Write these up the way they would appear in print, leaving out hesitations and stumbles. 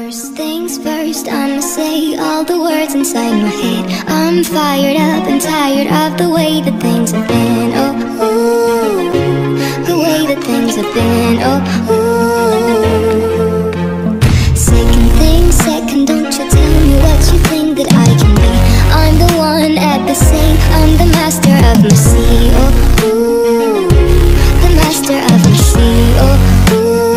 First things first, I'ma say all the words inside my head. I'm fired up and tired of the way that things have been. Oh, ooh, the way that things have been. Oh, ooh. Second thing second, don't you tell me what you think that I can be. I'm the one at the sea, I'm the master of my sea. Oh, ooh, the master of my sea. Oh, ooh.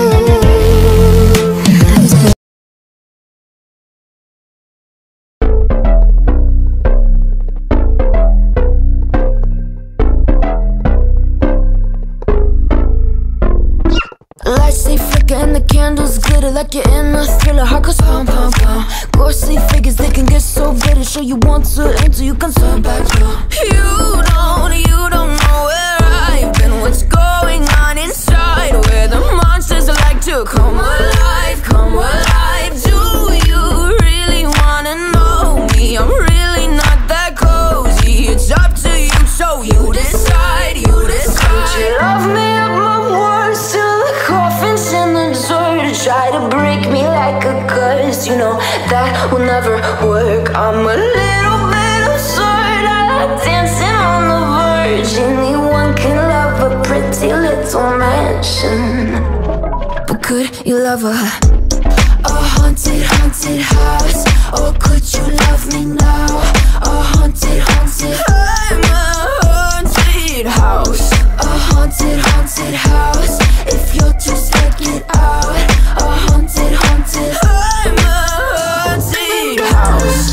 Lights they flicker and the candles glitter like you're in a thriller. Heart goes pum pum pum. Ghostly figures, they can get so bitter. Show you want to enter, you can turn back. You don't know where I've been. What's going on inside? Where the monsters like to come alive, come alive. Do you really wanna know me? I'm really not that cozy. It's up to you, so you decide, you decide. Could you love me up my words till the coffin's in the dirt? Try to break me like a curse, you know that will never work. I'm a little bit absurd, I like dancing on the verge. Anyone can love a pretty little mansion, but could you love a haunted, haunted house? Or could you love me now? A haunted, haunted, I'm a haunted house. A haunted, haunted house. If you're too scared, get out. A haunted, haunted, I'm a haunted house.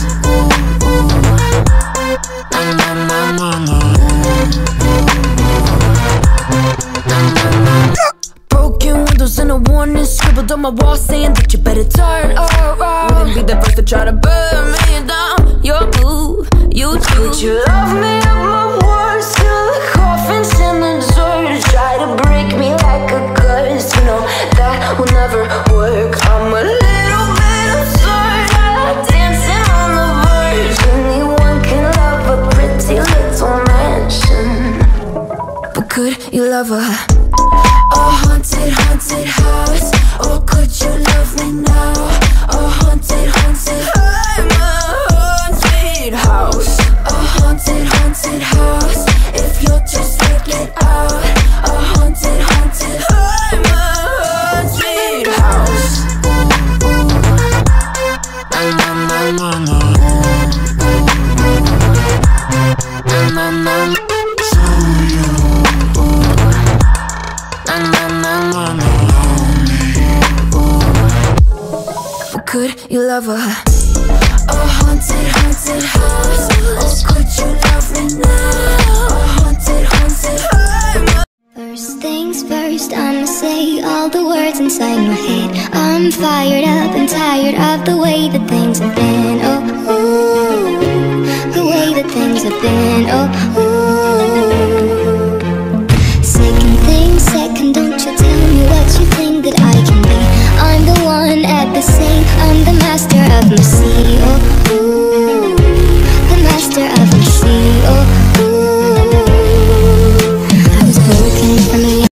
Broken windows and a warning scribbled on my wall saying that you better turn around. Wouldn't be the first to try to burn me down. Your move, you do. Could you love me up my words till the coffin's in the dirt? Try to break me like a curse, you know that will never work. I'm a little bit absurd, I like dancing on the verge. Anyone can love a pretty little mansion, but could you love a haunted, haunted house? Or could you love me now? A haunted, haunted, I'm a haunted house. A haunted, haunted house. If you're too scared, get out. A haunted, haunted, I'm a haunted house. Could you love a haunted, haunted house? Or could you love me now? A haunted, haunted. First things first, I'ma say all the words inside my head. I'm fired up and tired of the way that things have been. Oh, ooh, the way that things have been. Oh, ooh.